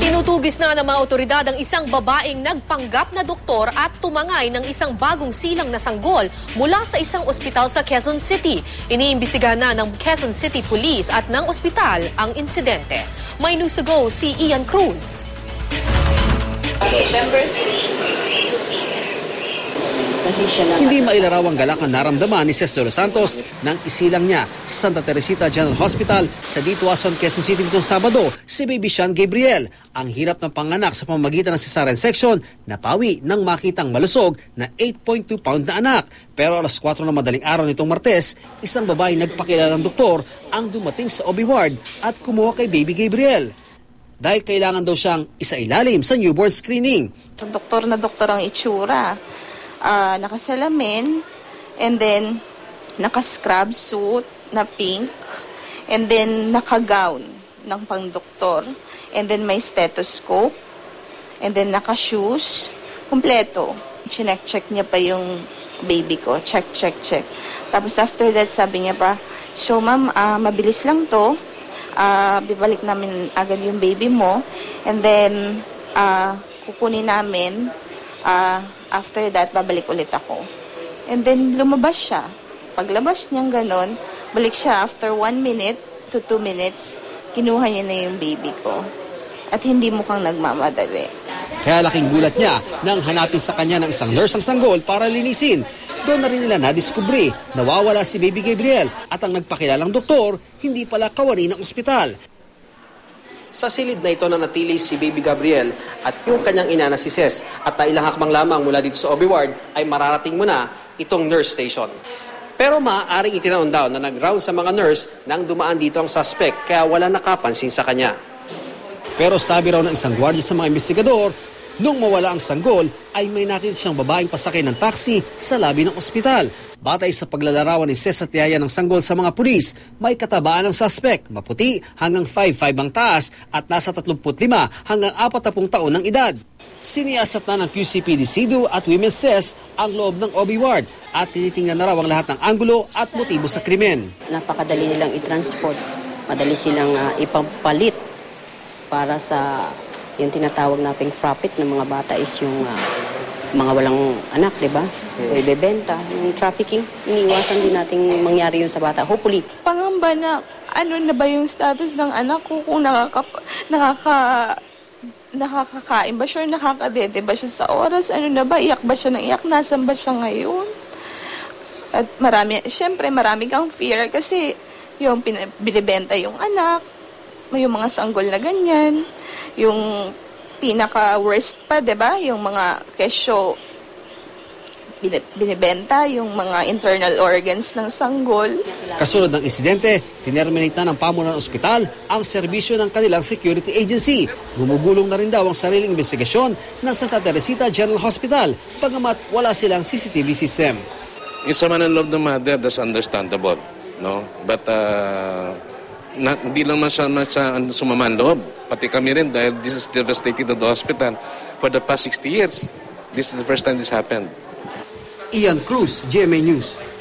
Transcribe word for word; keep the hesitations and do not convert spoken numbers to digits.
Tinutugis na ng mga otoridad ang isang babaeng nagpanggap na doktor at tumangay ng isang bagong silang na sanggol mula sa isang ospital sa Quezon City. Iniimbestigahan na ng Quezon City Police at ng ospital ang insidente. May news to go si Ian Cruz. September three, two p m Hindi mailarawang galak ang naramdaman ni Cesar Los Santos nang isilang niya sa Santa Teresita General Hospital sa Dituason, Quezon City nitong Sabado si baby Sean Gabriel. Ang hirap ng panganak sa pamamagitan ng cesarean section napawi nang makitang malusog na eight point two pound na anak. Pero alas kwatro na madaling araw nitong Martes, isang babae nagpakilalang doktor ang dumating sa O B ward at kumuha kay baby Gabriel. Dahil kailangan daw siyang isailalim sa newborn screening. Doktor na doktor ang itsura. Uh, nakasalamin, and then naka-scrub suit na pink, and then naka-gown ng pang-doktor, and then may stethoscope, and then naka-shoes, kompleto. Chinek-check niya pa yung baby ko, check, check, check. Tapos after that, sabi niya pa, so ma'am, uh, mabilis lang to, uh, bibalik namin agad yung baby mo, and then uh, kukunin namin, uh, after that, babalik ulit ako. And then, lumabas siya. Paglabas niyang ganon, balik siya after one minute to two minutes, kinuha niya na yung baby ko. At hindi mukhang nagmamadali. Kaya laking gulat niya nang hanapin sa kanya ng isang nurse ang sanggol para linisin. Doon na rin nila nadiskubre, nawawala si baby Gabriel at ang nagpakilalang doktor, hindi pala kawani ng ospital. Sa silid na ito na natili si baby Gabriel at yung kanyang ina na si Ces at na ilang hakbang lamang mula dito sa O B ward ay mararating mo na itong nurse station. Pero maaaring itinaon daw na nag-round sa mga nurse nang dumaan dito ang suspect kaya wala nakapansin sa kanya. Pero sabi raw ng isang gwardiya sa mga investigador, nung mawala ang sanggol ay may nakita siyang babaeng pasakay ng taxi sa labi ng ospital. Batay sa paglalarawan ni Ces at tiyaya ng sanggol sa mga pulis, may katabaan ng suspect, maputi hanggang five five ang taas at nasa thirty-five hanggang forty taon ng edad. Siniasat na ng Q C P D Sidu at Women's C E S ang loob ng O B ward at tinitingnan na raw ang lahat ng anggulo at motibo sa krimen. Napakadali nilang i-transport, madali silang uh, ipapalit para sa yung tinatawag nating profit ng mga bata is yung uh, mga walang anak, di ba? O ibebenta, yung trafficking, iniiwasan din nating mangyari yun sa bata. Hopefully. Pangamba na ano na ba yung status ng anak ko kung nakaka, nakaka, nakakakain ba siya, nakakadete ba siya sa oras, ano na ba, iyak ba siya ng iyak, nasan ba siya ngayon? At marami, syempre marami kang fear kasi yung binibenta yung anak, may yung mga sanggol na ganyan, yung pinaka-worst pa, diba? Yung mga kesyo binibenta, yung mga internal organs ng sanggol. Kasunod ng insidente, tinerminate na ng pamunuan ng ospital ang serbisyo ng kanilang security agency. Gumugulong na rin daw ang sariling investigasyon ng Santa Teresita General Hospital, pagamat wala silang C C T V system. Yung sama ng loob ng mother, that's understandable, no? But, uh, na, hindi lang man siya, man siya sumaman loob. Pati kami rin dahil this is devastated to the hospital for the past sixty years. This is the first time this happened. Ian Cruz, G M A News.